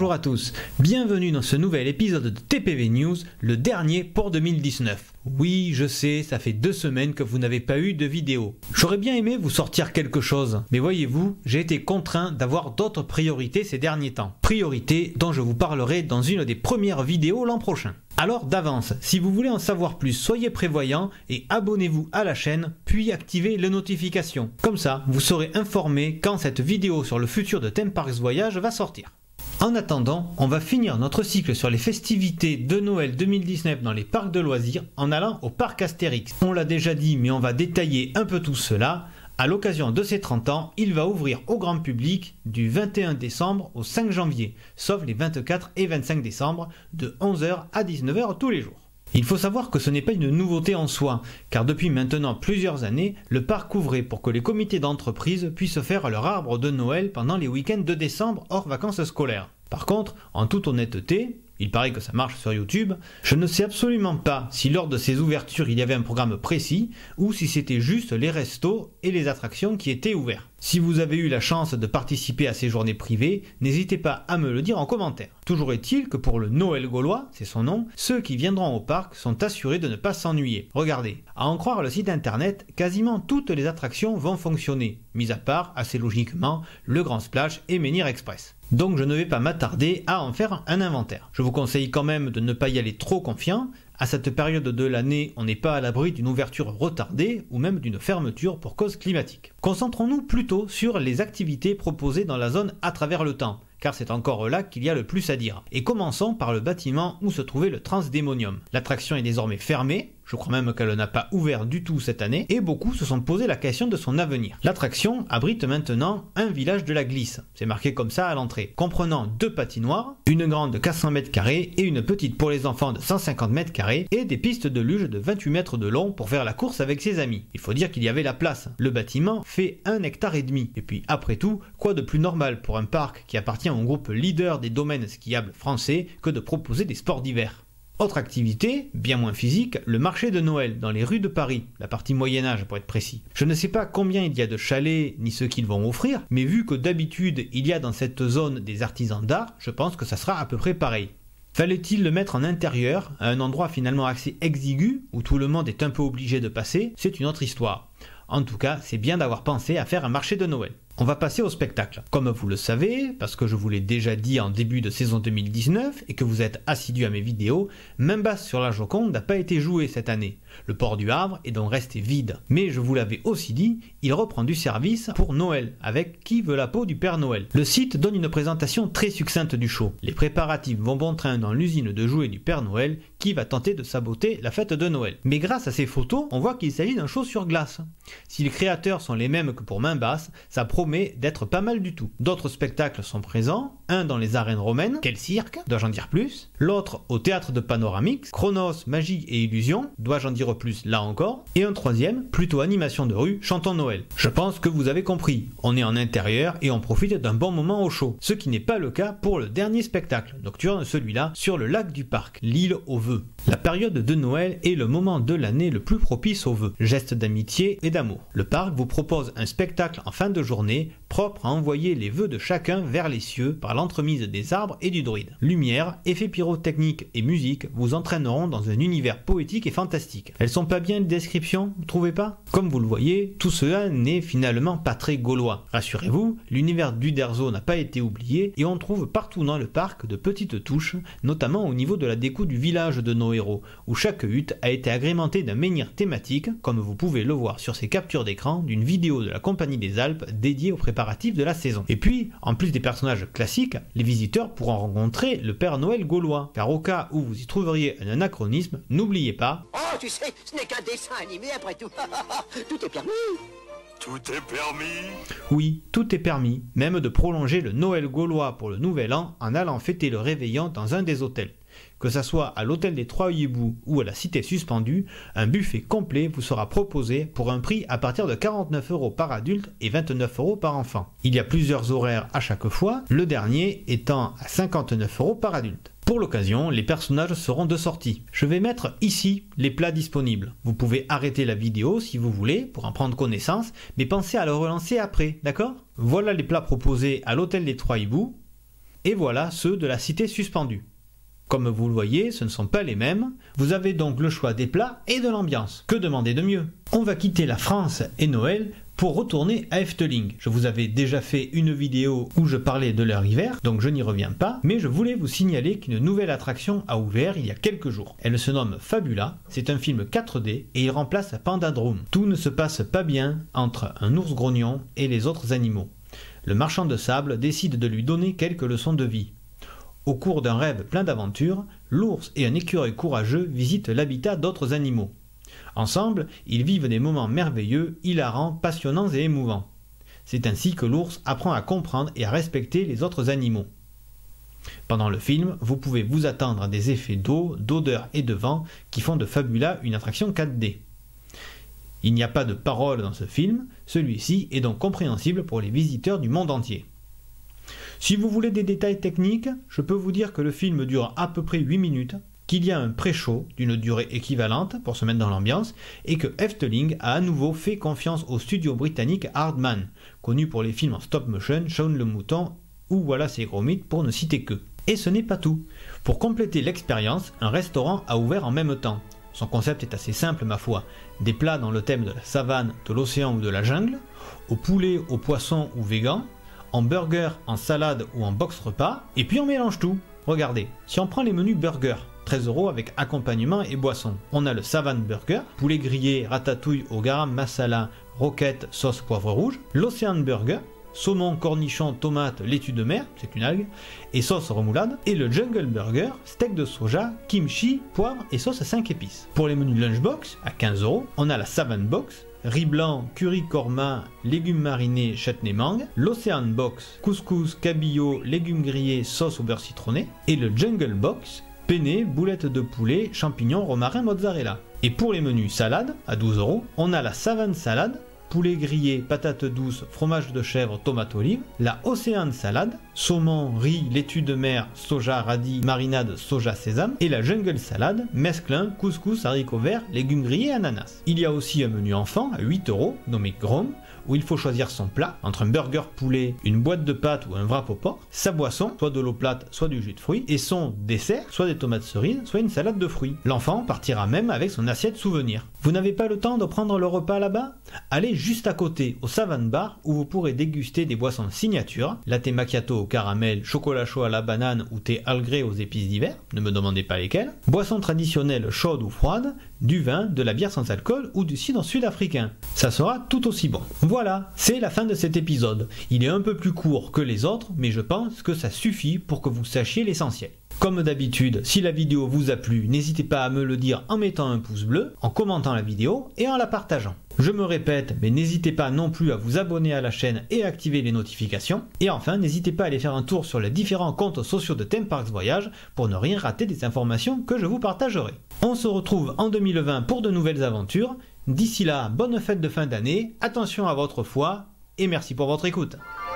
Bonjour à tous, bienvenue dans ce nouvel épisode de TPV News, le dernier pour 2019. Oui, je sais, ça fait 2 semaines que vous n'avez pas eu de vidéo. J'aurais bien aimé vous sortir quelque chose, mais voyez-vous, j'ai été contraint d'avoir d'autres priorités ces derniers temps. Priorités dont je vous parlerai dans une des premières vidéos l'an prochain. Alors d'avance, si vous voulez en savoir plus, soyez prévoyants et abonnez-vous à la chaîne, puis activez les notifications. Comme ça, vous serez informé quand cette vidéo sur le futur de Theme Parks Voyage va sortir. En attendant, on va finir notre cycle sur les festivités de Noël 2019 dans les parcs de loisirs en allant au parc Astérix. On l'a déjà dit, mais on va détailler un peu tout cela. À l'occasion de ses 30 ans, il va ouvrir au grand public du 21 décembre au 5 janvier, sauf les 24 et 25 décembre, de 11h à 19h tous les jours. Il faut savoir que ce n'est pas une nouveauté en soi, car depuis maintenant plusieurs années, le parc ouvrait pour que les comités d'entreprise puissent faire leur arbre de Noël pendant les week-ends de décembre hors vacances scolaires. Par contre, en toute honnêteté, il paraît que ça marche sur YouTube, je ne sais absolument pas si lors de ces ouvertures il y avait un programme précis ou si c'était juste les restos et les attractions qui étaient ouverts. Si vous avez eu la chance de participer à ces journées privées, n'hésitez pas à me le dire en commentaire. Toujours est-il que pour le Noël gaulois, c'est son nom, ceux qui viendront au parc sont assurés de ne pas s'ennuyer. Regardez, à en croire le site internet, quasiment toutes les attractions vont fonctionner, mis à part, assez logiquement, le Grand Splash et Menhir Express. Donc je ne vais pas m'attarder à en faire un inventaire. Je vous conseille quand même de ne pas y aller trop confiant. À cette période de l'année, on n'est pas à l'abri d'une ouverture retardée ou même d'une fermeture pour cause climatique. Concentrons-nous plutôt sur les activités proposées dans la zone à travers le temps, car c'est encore là qu'il y a le plus à dire. Et commençons par le bâtiment où se trouvait le Transdémonium. L'attraction est désormais fermée, je crois même qu'elle n'a pas ouvert du tout cette année, et beaucoup se sont posé la question de son avenir. L'attraction abrite maintenant un village de la glisse, c'est marqué comme ça à l'entrée, comprenant 2 patinoires, une grande de 400 m² et une petite pour les enfants de 150 m², et des pistes de luge de 28 mètres de long pour faire la course avec ses amis. Il faut dire qu'il y avait la place. Le bâtiment fait 1,5 hectare, et puis après tout, quoi de plus normal pour un parc qui appartient au groupe leader des domaines skiables français que de proposer des sports d'hiver. Autre activité, bien moins physique, le marché de Noël dans les rues de Paris, la partie Moyen-Âge pour être précis. Je ne sais pas combien il y a de chalets ni ce qu'ils vont offrir, mais vu que d'habitude il y a dans cette zone des artisans d'art, je pense que ça sera à peu près pareil. Fallait-il le mettre en intérieur, à un endroit finalement assez exigu, où tout le monde est un peu obligé de passer, c'est une autre histoire. En tout cas, c'est bien d'avoir pensé à faire un marché de Noël. On va passer au spectacle. Comme vous le savez, parce que je vous l'ai déjà dit en début de saison 2019 et que vous êtes assidus à mes vidéos, Main Basse sur la Joconde n'a pas été joué cette année. Le port du Havre est donc resté vide. Mais je vous l'avais aussi dit, il reprend du service pour Noël avec Qui veut la peau du Père Noël. Le site donne une présentation très succincte du show. Les préparatifs vont bon train dans l'usine de jouets du Père Noël qui va tenter de saboter la fête de Noël. Mais grâce à ces photos, on voit qu'il s'agit d'un show sur glace. Si les créateurs sont les mêmes que pour Main Basse, ça promet d'être pas mal du tout. D'autres spectacles sont présents, un dans les arènes romaines, quel cirque, dois-je en dire plus, l'autre au théâtre de Panoramix, Chronos, Magie et Illusion, dois-je en dire plus là encore, et un troisième, plutôt animation de rue, Chantons Noël. Je pense que vous avez compris, on est en intérieur et on profite d'un bon moment au chaud, ce qui n'est pas le cas pour le dernier spectacle, nocturne celui-là, sur le lac du parc, l'île aux vœux. La période de Noël est le moment de l'année le plus propice aux vœux, gestes d'amitié et d'amour. Le parc vous propose un spectacle en fin de journée propre à envoyer les vœux de chacun vers les cieux par l'entremise des arbres et du druide. Lumière, effets pyrotechniques et musique vous entraîneront dans un univers poétique et fantastique. Elles sont pas bien les descriptions, vous trouvez pas? Comme vous le voyez, tout cela n'est finalement pas très gaulois. Rassurez-vous, l'univers d'Uderzo n'a pas été oublié et on trouve partout dans le parc de petites touches, notamment au niveau de la déco du village de nos héros, où chaque hutte a été agrémentée d'un menhir thématique, comme vous pouvez le voir sur ces captures d'écran d'une vidéo de la Compagnie des Alpes dédiée aux préparatifs de la saison. Et puis, en plus des personnages classiques, les visiteurs pourront rencontrer le Père Noël gaulois, car au cas où vous y trouveriez un anachronisme, n'oubliez pas... Oh, tu sais, ce n'est qu'un dessin animé après tout. Tout est permis. Tout est permis. Oui, tout est permis, même de prolonger le Noël gaulois pour le Nouvel An en allant fêter le réveillon dans un des hôtels. Que ça soit à l'hôtel des Trois Hiboux ou à la Cité Suspendue, un buffet complet vous sera proposé pour un prix à partir de 49 € par adulte et 29 € par enfant. Il y a plusieurs horaires à chaque fois, le dernier étant à 59 € par adulte. Pour l'occasion, les personnages seront de sortie. Je vais mettre ici les plats disponibles. Vous pouvez arrêter la vidéo si vous voulez pour en prendre connaissance, mais pensez à le relancer après, d'accord? Voilà les plats proposés à l'hôtel des Trois Hiboux. et voilà ceux de la cité suspendue. Comme vous le voyez, ce ne sont pas les mêmes, vous avez donc le choix des plats et de l'ambiance. Que demander de mieux? On va quitter la France et Noël pour retourner à Efteling. Je vous avais déjà fait une vidéo où je parlais de leur hiver, donc je n'y reviens pas, mais je voulais vous signaler qu'une nouvelle attraction a ouvert il y a quelques jours. Elle se nomme Fabula, c'est un film 4D et il remplace Pandadrum. Tout ne se passe pas bien entre un ours grognon et les autres animaux. Le marchand de sable décide de lui donner quelques leçons de vie. Au cours d'un rêve plein d'aventures, l'ours et un écureuil courageux visitent l'habitat d'autres animaux. Ensemble, ils vivent des moments merveilleux, hilarants, passionnants et émouvants. C'est ainsi que l'ours apprend à comprendre et à respecter les autres animaux. Pendant le film, vous pouvez vous attendre à des effets d'eau, d'odeur et de vent qui font de Fabula une attraction 4D. Il n'y a pas de paroles dans ce film, celui-ci est donc compréhensible pour les visiteurs du monde entier. Si vous voulez des détails techniques, je peux vous dire que le film dure à peu près 8 minutes, qu'il y a un pré-show d'une durée équivalente pour se mettre dans l'ambiance, et que Efteling a à nouveau fait confiance au studio britannique Aardman, connu pour les films en stop motion, Shaun le Mouton ou Wallace et Gromit pour ne citer que. Et ce n'est pas tout. Pour compléter l'expérience, un restaurant a ouvert en même temps. Son concept est assez simple ma foi, des plats dans le thème de la savane, de l'océan ou de la jungle, au poulet, au poisson ou végan, en burger, en salade ou en box repas, et puis on mélange tout. Regardez, si on prend les menus burger, 13 € avec accompagnement et boisson. On a le Savane Burger, poulet grillé, ratatouille au garam masala, roquette, sauce poivre rouge, l'Océan Burger, saumon, cornichon, tomate, laitue de mer, c'est une algue, et sauce remoulade, et le Jungle Burger, steak de soja, kimchi, poivre et sauce à 5 épices. Pour les menus lunchbox, à 15 €, on a la Savane Box, riz blanc, curry korma, légumes marinés, chutney mangue, l'Océan Box, couscous, cabillaud, légumes grillés, sauce au beurre citronné, et le Jungle Box, penne, boulettes de poulet, champignons, romarin, mozzarella. Et pour les menus salade, à 12 €, on a la Savane Salade, poulet grillé, patates douces, fromage de chèvre, tomate olive, la Océan Salade, saumon, riz, laitue de mer, soja, radis, marinade, soja, sésame, et la Jungle Salade, mesclun, couscous, haricots verts, légumes grillés, ananas. Il y a aussi un menu enfant à 8 € nommé Grom, où il faut choisir son plat entre un burger poulet, une boîte de pâtes ou un wrap au porc, sa boisson, soit de l'eau plate, soit du jus de fruits, et son dessert, soit des tomates cerises, soit une salade de fruits. L'enfant partira même avec son assiette souvenir. Vous n'avez pas le temps de prendre le repas là-bas? Allez juste à côté, au Savane Bar, où vous pourrez déguster des boissons signature, latte macchiato au caramel, chocolat chaud à la banane ou thé Earl Grey aux épices d'hiver, ne me demandez pas lesquelles, boissons traditionnelles chaudes ou froides, du vin, de la bière sans alcool ou du cidre sud-africain. Ça sera tout aussi bon. Voilà, c'est la fin de cet épisode. Il est un peu plus court que les autres, mais je pense que ça suffit pour que vous sachiez l'essentiel. Comme d'habitude, si la vidéo vous a plu, n'hésitez pas à me le dire en mettant un pouce bleu, en commentant la vidéo et en la partageant. Je me répète, mais n'hésitez pas non plus à vous abonner à la chaîne et à activer les notifications. Et enfin, n'hésitez pas à aller faire un tour sur les différents comptes sociaux de Theme Parks Voyage pour ne rien rater des informations que je vous partagerai. On se retrouve en 2020 pour de nouvelles aventures. D'ici là, bonne fête de fin d'année, attention à votre foi et merci pour votre écoute.